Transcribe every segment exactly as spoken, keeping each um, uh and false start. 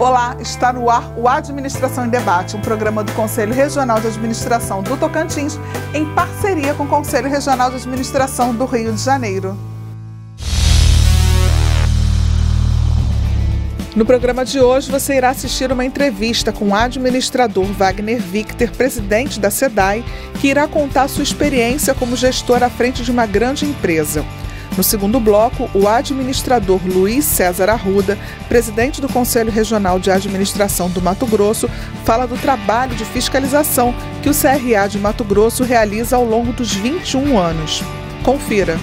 Olá, está no ar o Administração em Debate, um programa do Conselho Regional de Administração do Tocantins, em parceria com o Conselho Regional de Administração do Rio de Janeiro. No programa de hoje, você irá assistir uma entrevista com o administrador Wagner Victor, presidente da SEDAI, que irá contar sua experiência como gestor à frente de uma grande empresa. No segundo bloco, o administrador Luiz César Arruda, presidente do Conselho Regional de Administração do Mato Grosso, fala do trabalho de fiscalização que o C R A de Mato Grosso realiza ao longo dos vinte e um anos. Confira.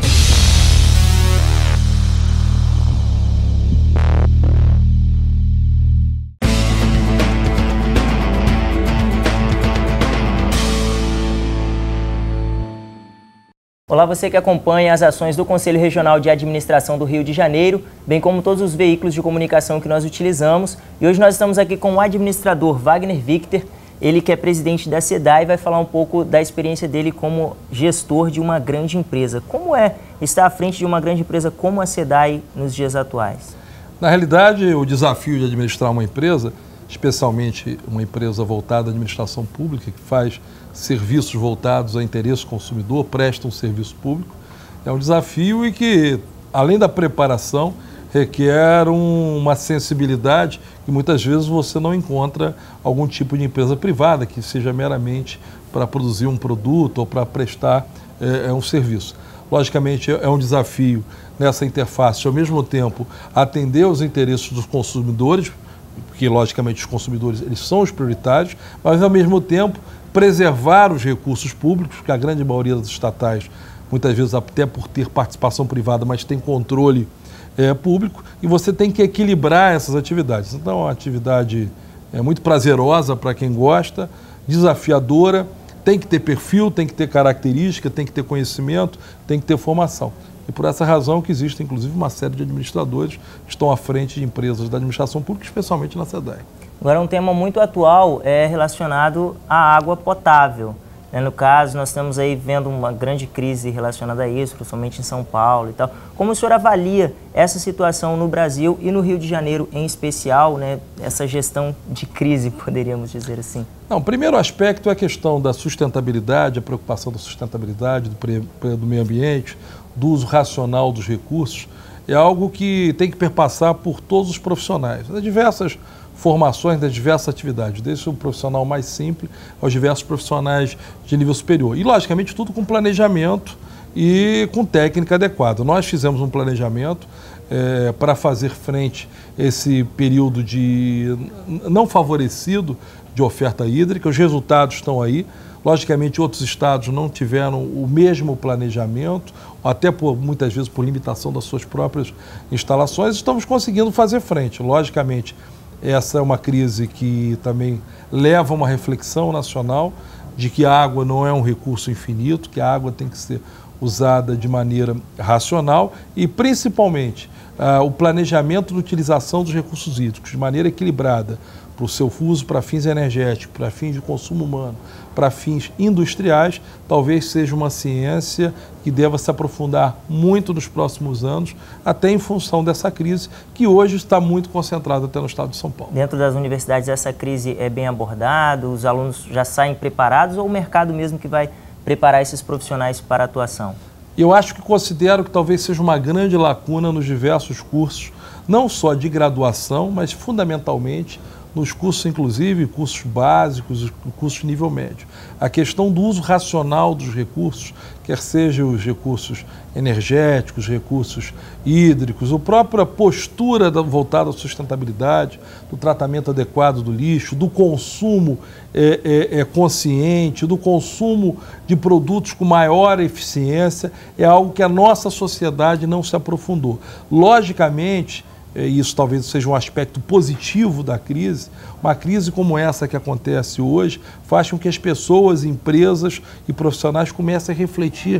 Olá, você que acompanha as ações do Conselho Regional de Administração do Rio de Janeiro, bem como todos os veículos de comunicação que nós utilizamos. E hoje nós estamos aqui com o administrador Wagner Victor, ele que é presidente da SEDAI e vai falar um pouco da experiência dele como gestor de uma grande empresa. Como é estar à frente de uma grande empresa como a SEDAI nos dias atuais? Na realidade, o desafio de administrar uma empresa, especialmente uma empresa voltada à administração pública, que faz serviços voltados ao interesse do consumidor, presta um serviço público, é um desafio e que, além da preparação, requer um, uma sensibilidade que muitas vezes você não encontra algum tipo de empresa privada que seja meramente para produzir um produto ou para prestar é, é um serviço. Logicamente, é um desafio nessa interface, ao mesmo tempo, atender aos interesses dos consumidores, porque, logicamente, os consumidores eles são os prioritários, mas, ao mesmo tempo, preservar os recursos públicos, que a grande maioria das estatais, muitas vezes até por ter participação privada, mas tem controle é, público, e você tem que equilibrar essas atividades. Então, é uma atividade é, muito prazerosa para quem gosta, desafiadora, tem que ter perfil, tem que ter característica, tem que ter conhecimento, tem que ter formação. E por essa razão que existe, inclusive, uma série de administradores que estão à frente de empresas da administração pública, especialmente na SEDAI. Agora, um tema muito atual é relacionado à água potável. No caso, nós estamos aí vendo uma grande crise relacionada a isso, principalmente em São Paulo e tal. Como o senhor avalia essa situação no Brasil e no Rio de Janeiro em especial, né? Essa gestão de crise, poderíamos dizer assim? Não, o primeiro aspecto é a questão da sustentabilidade, a preocupação da sustentabilidade, do, pre, do meio ambiente, do uso racional dos recursos. É algo que tem que perpassar por todos os profissionais, das diversas formações, das diversas atividades, desde o profissional mais simples aos diversos profissionais de nível superior. E, logicamente, tudo com planejamento e com técnica adequada. Nós fizemos um planejamento é, para fazer frente a esse período de não favorecido de oferta hídrica. Os resultados estão aí. Logicamente, outros estados não tiveram o mesmo planejamento, até por, muitas vezes por limitação das suas próprias instalações. Estamos conseguindo fazer frente. Logicamente, essa é uma crise que também leva a uma reflexão nacional de que a água não é um recurso infinito, que a água tem que ser usada de maneira racional e, principalmente, uh, o planejamento de utilização dos recursos hídricos de maneira equilibrada para o seu uso para fins energéticos, para fins de consumo humano, para fins industriais, talvez seja uma ciência que deva se aprofundar muito nos próximos anos, até em função dessa crise, que hoje está muito concentrada até no estado de São Paulo. Dentro das universidades, essa crise é bem abordada? Os alunos já saem preparados ou o mercado mesmo que vai preparar esses profissionais para a atuação? Eu acho que considero que talvez seja uma grande lacuna nos diversos cursos, não só de graduação, mas fundamentalmente nos cursos, inclusive, cursos básicos, cursos de nível médio. A questão do uso racional dos recursos, quer sejam os recursos energéticos, recursos hídricos, a própria postura voltada à sustentabilidade, do tratamento adequado do lixo, do consumo é, é, é, consciente, do consumo de produtos com maior eficiência, é algo que a nossa sociedade não se aprofundou. Logicamente, e isso talvez seja um aspecto positivo da crise, uma crise como essa que acontece hoje faz com que as pessoas, empresas e profissionais comecem a refletir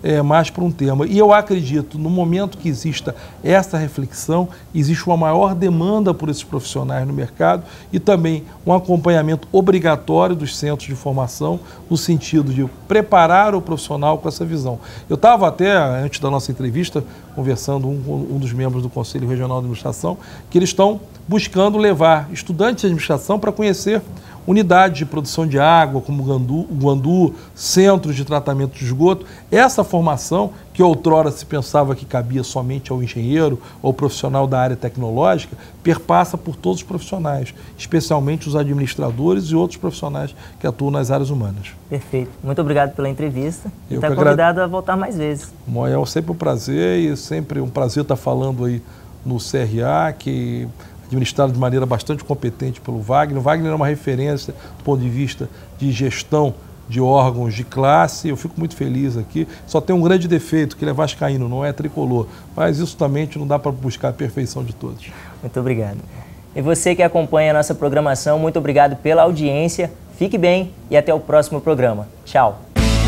é, mais para um tema. E eu acredito, no momento que exista essa reflexão, existe uma maior demanda por esses profissionais no mercado e também um acompanhamento obrigatório dos centros de formação, no sentido de preparar o profissional com essa visão. Eu estava até, antes da nossa entrevista, conversando um com um dos membros do Conselho Regional de Administração, que eles estão buscando levar estudantes de administração para conhecer unidades de produção de água, como o Guandu, o Guandu, centros de tratamento de esgoto. Essa formação, que outrora se pensava que cabia somente ao engenheiro ou profissional da área tecnológica, perpassa por todos os profissionais, especialmente os administradores e outros profissionais que atuam nas áreas humanas. Perfeito. Muito obrigado pela entrevista. Eu está convidado agrade... a voltar mais vezes. Bom, é sempre um prazer e sempre um prazer estar falando aí no C R A, que administrado de maneira bastante competente pelo Wagner. O Wagner é uma referência do ponto de vista de gestão de órgãos de classe. Eu fico muito feliz aqui. Só tem um grande defeito, que ele é vascaíno, não é tricolor. Mas isso também não dá para buscar a perfeição de todos. Muito obrigado. E você que acompanha a nossa programação, muito obrigado pela audiência. Fique bem e até o próximo programa. Tchau.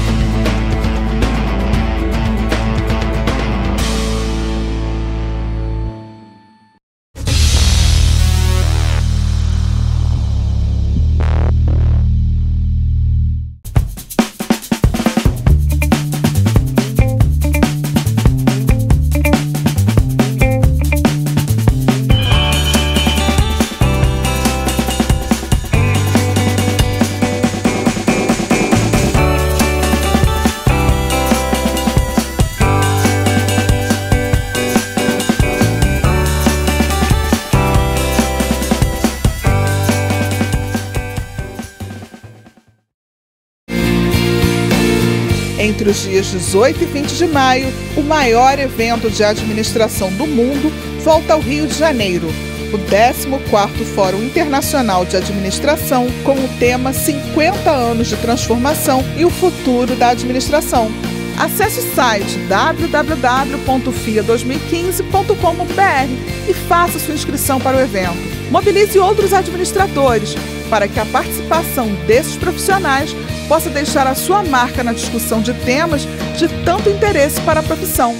Entre os dias dezoito e vinte de maio, o maior evento de administração do mundo volta ao Rio de Janeiro, o décimo quarto Fórum Internacional de Administração, com o tema cinquenta anos de transformação e o futuro da administração. Acesse o site w w w ponto fia dois mil e quinze ponto com ponto b r e faça sua inscrição para o evento. Mobilize outros administradores para que a participação desses profissionais possa deixar a sua marca na discussão de temas de tanto interesse para a profissão.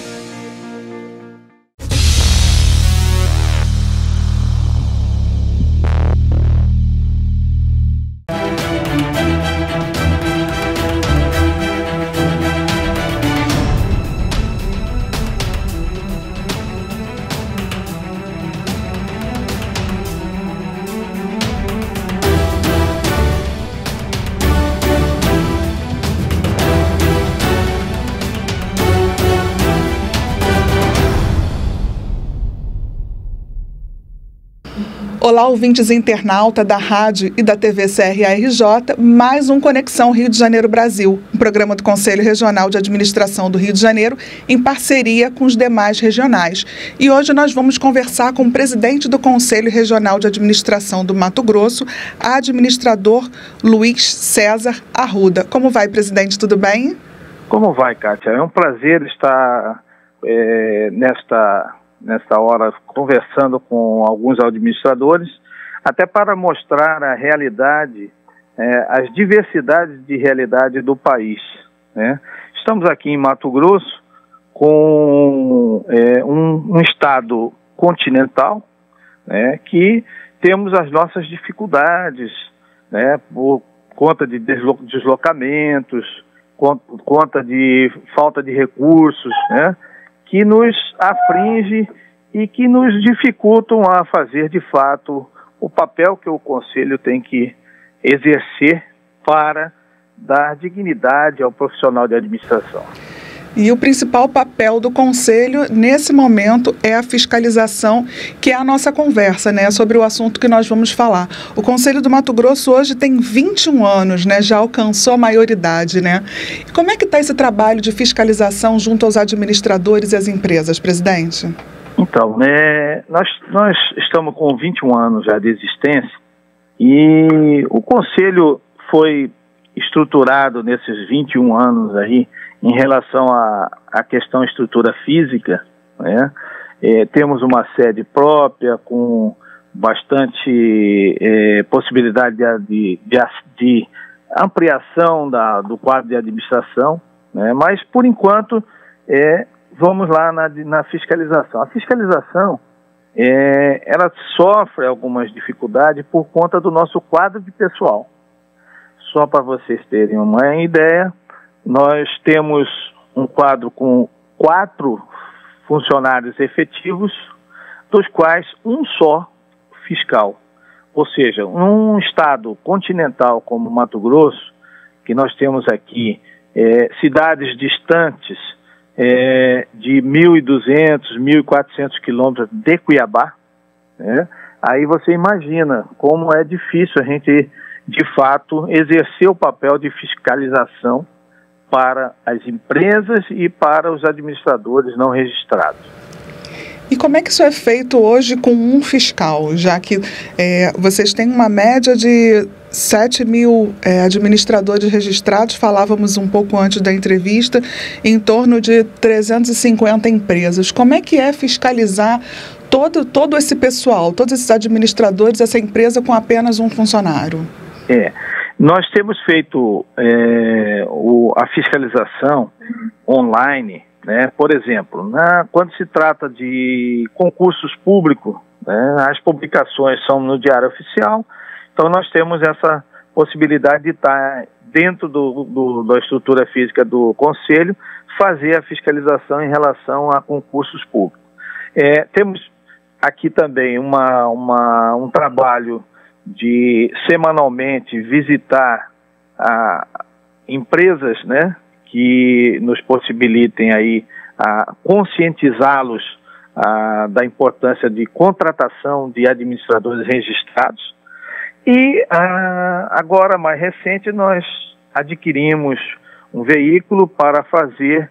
Olá, ouvintes internauta da rádio e da T V C R A R J, mais um Conexão Rio de Janeiro Brasil, um programa do Conselho Regional de Administração do Rio de Janeiro, em parceria com os demais regionais. E hoje nós vamos conversar com o presidente do Conselho Regional de Administração do Mato Grosso, administrador Luiz César Arruda. Como vai, presidente? Tudo bem? Como vai, Kátia? É um prazer estar é, nesta... nesta hora, conversando com alguns administradores, até para mostrar a realidade, é, as diversidades de realidade do país, né? Estamos aqui em Mato Grosso com é, um, um estado continental, né, que temos as nossas dificuldades, né, por conta de deslo deslocamentos, por conta de falta de recursos, né, que nos aflige e que nos dificultam a fazer, de fato, o papel que o Conselho tem que exercer para dar dignidade ao profissional de administração. E o principal papel do Conselho, nesse momento, é a fiscalização, que é a nossa conversa, né, sobre o assunto que nós vamos falar. O Conselho do Mato Grosso hoje tem vinte e um anos, né, já alcançou a maioridade, né? Como é que está esse trabalho de fiscalização junto aos administradores e às empresas, presidente? Então, né, nós, nós estamos com vinte e um anos já de existência e o Conselho foi estruturado nesses vinte e um anos aí em relação à, à questão estrutura física, né? É, temos uma sede própria com bastante é, possibilidade de, de, de, de ampliação da, do quadro de administração, né? Mas, por enquanto, é, vamos lá na, na fiscalização. A fiscalização, é, ela sofre algumas dificuldades por conta do nosso quadro de pessoal. Só para vocês terem uma ideia, nós temos um quadro com quatro funcionários efetivos, dos quais um só fiscal. Ou seja, num estado continental como Mato Grosso, que nós temos aqui é, cidades distantes é, de mil e duzentos, mil e quatrocentos quilômetros de Cuiabá, né? Aí você imagina como é difícil a gente, de fato, exercer o papel de fiscalização para as empresas e para os administradores não registrados. E como é que isso é feito hoje com um fiscal, já que é, vocês têm uma média de sete mil é, administradores registrados, falávamos um pouco antes da entrevista, em torno de trezentas e cinquenta empresas. Como é que é fiscalizar todo, todo esse pessoal, todos esses administradores, essa empresa com apenas um funcionário? É, nós temos feito é, o, a fiscalização online, né? Por exemplo, na, quando se trata de concursos públicos, né, as publicações são no Diário Oficial, então nós temos essa possibilidade de estar dentro do, do, da estrutura física do Conselho, fazer a fiscalização em relação a concursos públicos. É, temos aqui também uma, uma, um trabalho de semanalmente visitar a, empresas, né, que nos possibilitem aí a conscientizá-los a, da importância de contratação de administradores registrados. E a, agora, mais recente, nós adquirimos um veículo para fazer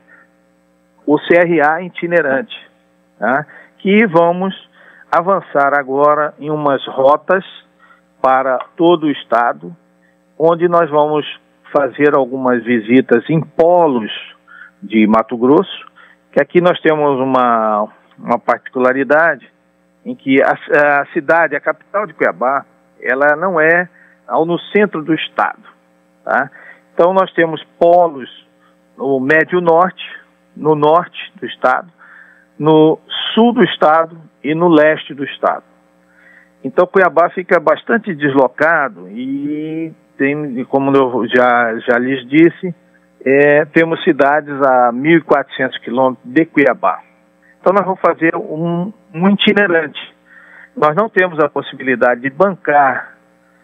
o C R A itinerante, tá? Que vamos avançar agora em umas rotas para todo o estado, onde nós vamos fazer algumas visitas em polos de Mato Grosso, que aqui nós temos uma, uma particularidade em que a, a cidade, a capital de Cuiabá, ela não é ao, no centro do estado, tá? Então nós temos polos no médio norte, no norte do estado, no sul do estado e no leste do estado. Então Cuiabá fica bastante deslocado e tem, como eu já, já lhes disse, é, temos cidades a mil e quatrocentos quilômetros de Cuiabá. Então nós vamos fazer um, um itinerante. Nós não temos a possibilidade de bancar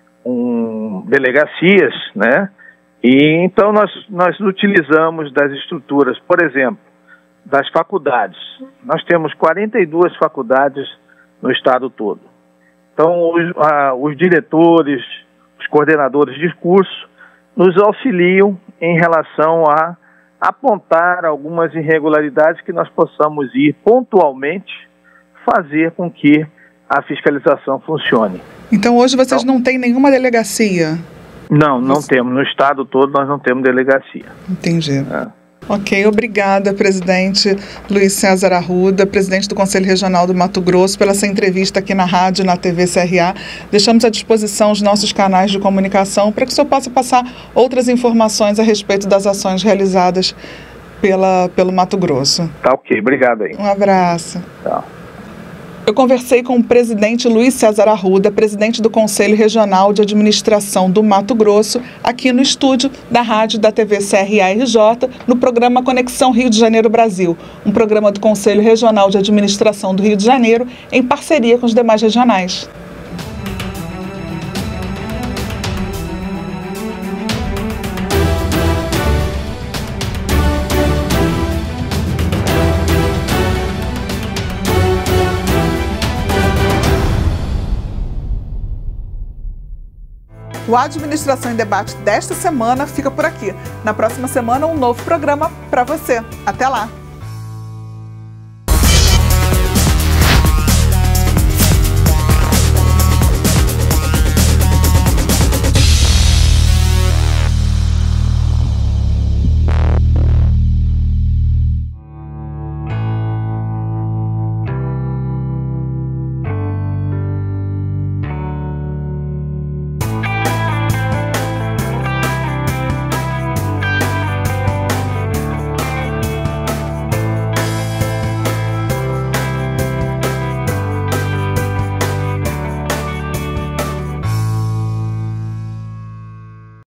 um, delegacias, né? E então nós, nós utilizamos das estruturas, por exemplo, das faculdades. Nós temos quarenta e duas faculdades no estado todo. Então os, a, os diretores, os coordenadores de curso nos auxiliam em relação a apontar algumas irregularidades que nós possamos ir pontualmente fazer com que a fiscalização funcione. Então hoje vocês então, não têm nenhuma delegacia? Não, não Você... temos. No estado todo nós não temos delegacia. Entendi. É. Ok, obrigada, presidente Luiz César Arruda, presidente do Conselho Regional do Mato Grosso, pela essa entrevista aqui na rádio, na T V C R A. Deixamos à disposição os nossos canais de comunicação para que o senhor possa passar outras informações a respeito das ações realizadas pela, pelo Mato Grosso. Tá ok, obrigado aí. Um abraço. Tá. Eu conversei com o presidente Luiz César Arruda, presidente do Conselho Regional de Administração do Mato Grosso, aqui no estúdio da rádio da T V C R A R J, no programa Conexão Rio de Janeiro Brasil, um programa do Conselho Regional de Administração do Rio de Janeiro, em parceria com os demais regionais. O Administração em Debate desta semana fica por aqui. Na próxima semana, um novo programa para você. Até lá!